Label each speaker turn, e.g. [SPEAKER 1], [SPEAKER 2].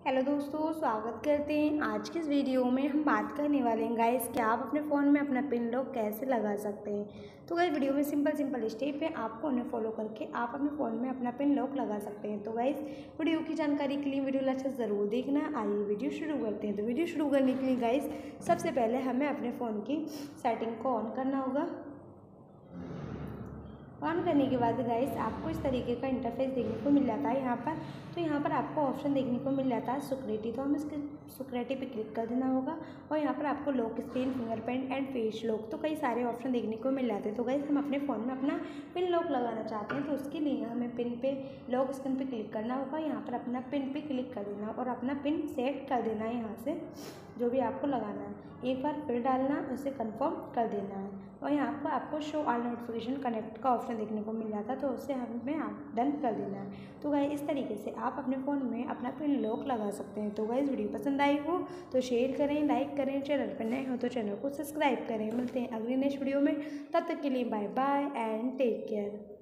[SPEAKER 1] Hello दोस्तों, स्वागत करते हैं। आज के इस वीडियो में हम बात करने वाले हैं गाइस कि आप अपने फ़ोन में अपना पिन लॉक कैसे लगा सकते हैं। तो गाइस वीडियो में सिंपल स्टेप है, आपको उन्हें फॉलो करके आप अपने फ़ोन में अपना पिन लॉक लगा सकते हैं। तो गाइस वीडियो की जानकारी के लिए वीडियो लास्ट ज़रूर देखना। आइए वीडियो शुरू करते हैं। तो वीडियो शुरू करने के लिए गाइस सबसे पहले हमें अपने फ़ोन की सेटिंग को ऑन करना होगा। ऑन करने के बाद गाइस आपको इस तरीके का इंटरफेस देखने को मिल जाता है यहाँ पर। तो यहाँ पर आपको ऑप्शन देखने को मिल जाता है सिक्योरिटी, तो हमें इसके सिक्योरिटी पे क्लिक कर देना होगा। और यहाँ पर आपको lock screen, fingerprint and face lock, तो कई सारे ऑप्शन देखने को मिल जाते हैं। तो गाइस हम अपने फ़ोन में अपना पिन लॉक लगाना चाहते हैं, तो उसके लिए हमें पिन पे लॉक स्क्रीन पे क्लिक करना होगा। यहाँ पर अपना पिन पे क्लिक कर देना और अपना पिन सेट कर देना है। यहाँ से जो भी आपको लगाना है एक बार फिर डालना, उसे कंफर्म कर देना है। और यहाँ पर आपको शो ऑल नोटिफिकेशन कनेक्ट का ऑप्शन देखने को मिल जाता है, तो उसे हमें आप डन कर देना है। तो गाइस इस तरीके से आप अपने फ़ोन में अपना पिन लॉक लगा सकते हैं। तो गाइस वीडियो पसंद आई हो तो शेयर करें, लाइक करें, चैनल पर नए हो तो चैनल को सब्सक्राइब करें। मिलते हैं अगली नेक्स्ट वीडियो में, तब तक के लिए bye bye and take care.